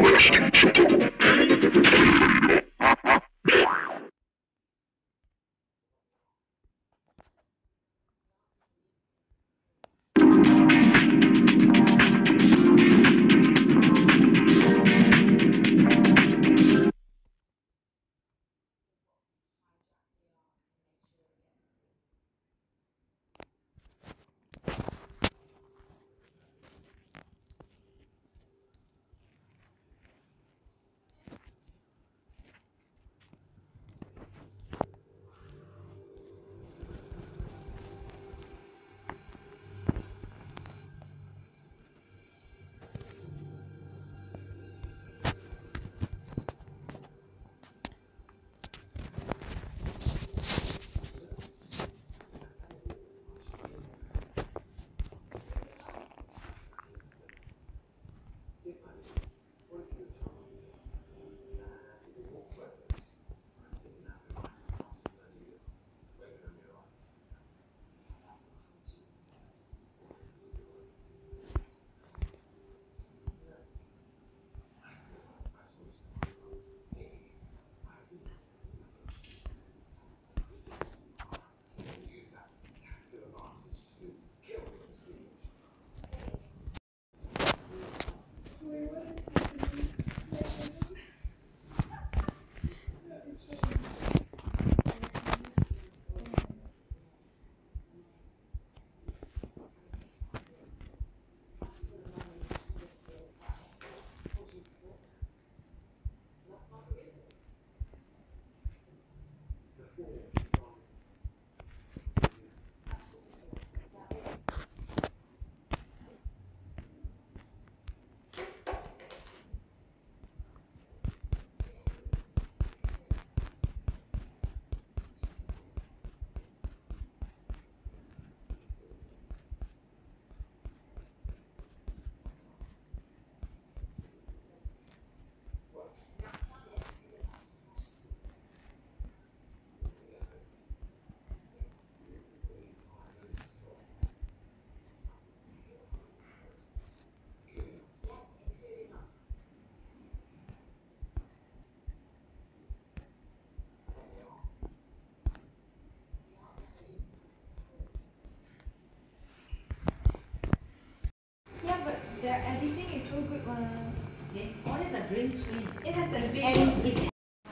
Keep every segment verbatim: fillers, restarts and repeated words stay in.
Their editing is so good, man. See, what is a green screen? It has the Is big. any- is it-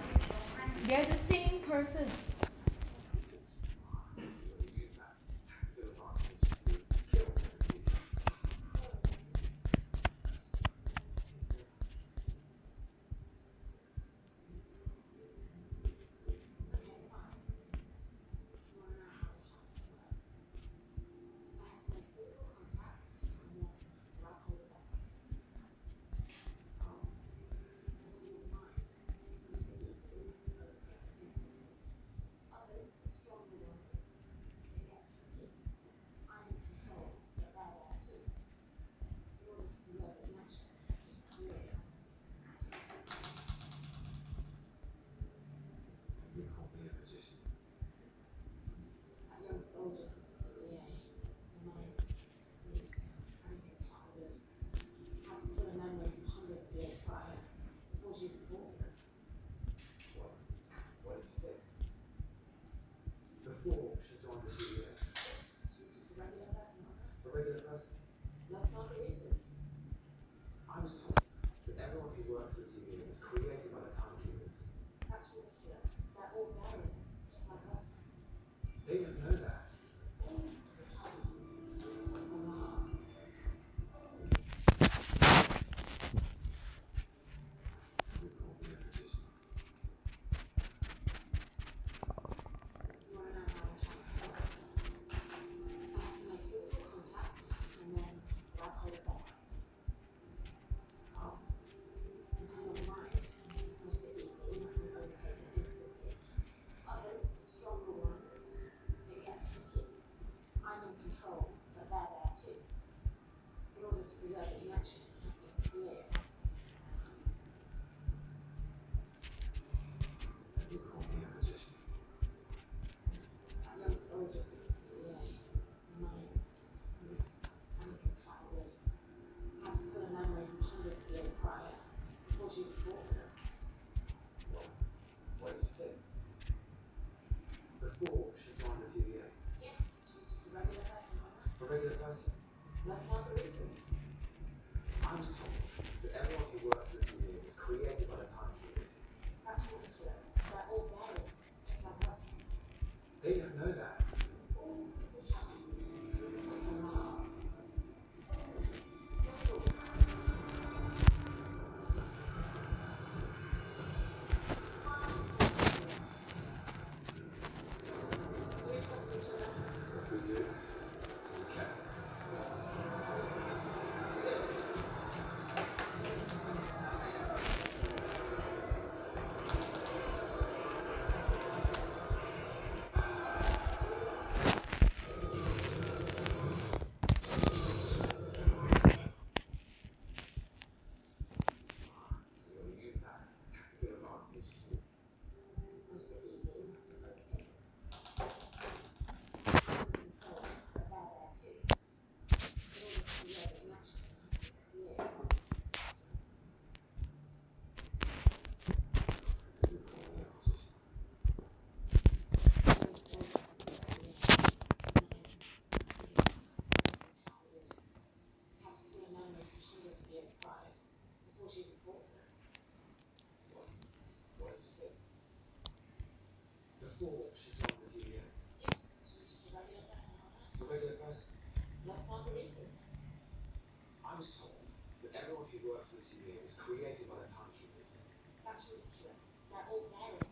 They're the same person. Like margaritas. I was told that everyone who works at the T V was created by the timekeepers. That's ridiculous. They're all variants, just like us. They don't know that. What's the matter? Do we trust each other? If we do, we can. This is gonna suck. So we'll use that tactical advantage to Was the easy overtaken? Control, but they're there too. In order to create a natural create us. what did you say? Before she joined the T V N. A regular person. I was told that everyone who works at the T V N was created by the timekeepers. That's ridiculous. They're all variants.